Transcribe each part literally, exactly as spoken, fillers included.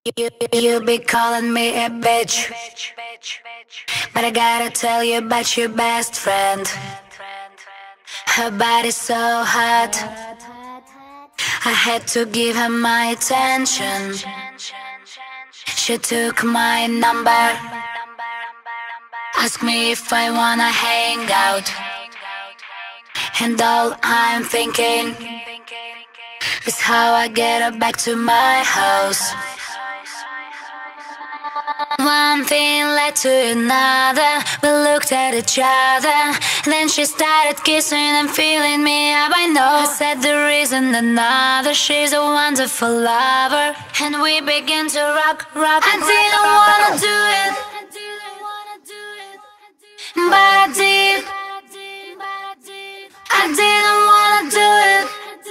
You, you be calling me a bitch, but I gotta tell you about your best friend. Her body's so hot, I had to give her my attention. She took my number, asked me if I wanna hang out, and all I'm thinking is how I get her back to my house. One thing led to another, we looked at each other. Then she started kissing and feeling me up. I know I said there isn't another. She's a wonderful lover, and we began to rock, rock. I didn't wanna do it, but I did. I didn't wanna do it,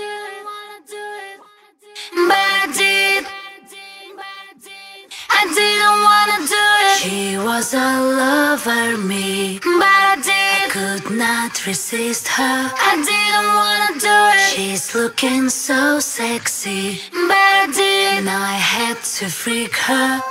but I did. I didn't wanna do it. She was a lover, me, but I did. I could not resist her. I didn't wanna do it. She's looking so sexy, but I did. And I had to freak her.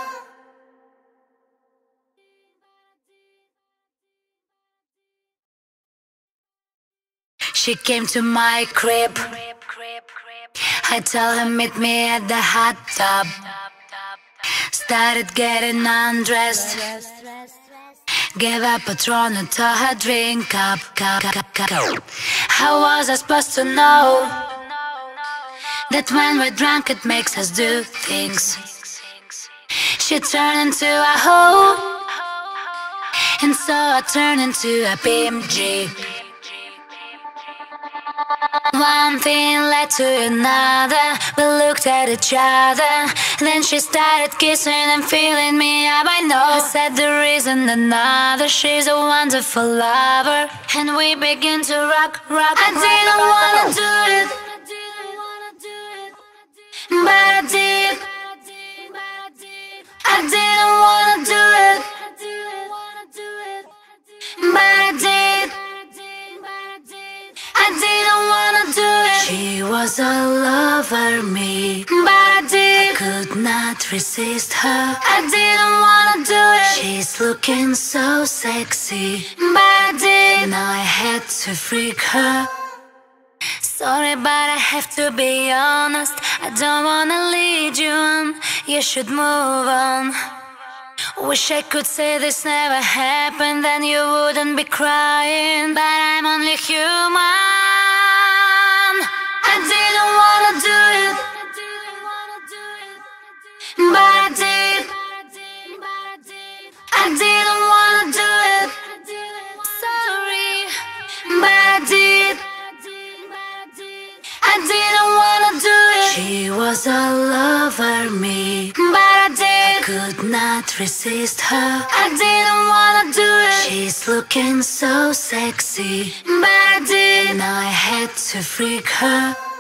She came to my crib. I told her meet me at the hot tub. Started getting undressed. Gave her Patron and told her drink up, cup, cup, cup. How was I supposed to know that when we're drunk it makes us do things? She turned into a hoe, and so I turned into a P M G. One thing led to another, we looked at each other. Then she started kissing and feeling me up. I know I said there isn't another. She's a wonderful lover, and we began to rock, rock. I didn't wanna do it, but I did. I didn't wanna do it, but I did. I didn't wanna do it. She was a lover, me, but I did. I could not resist her. I didn't wanna do it. She's looking so sexy, but I did. And I had to freak her. Sorry, but I have to be honest. I don't wanna lead you on. You should move on. Wish I could say this never happened, then you wouldn't be crying. But I'm only human. I didn't wanna do it, but I did. I didn't wanna do it, sorry, but I did. I didn't wanna do it. She was a lover, me, but I did. I could not resist her. I didn't wanna do it. She's looking so sexy, but I did. And I had to freak her.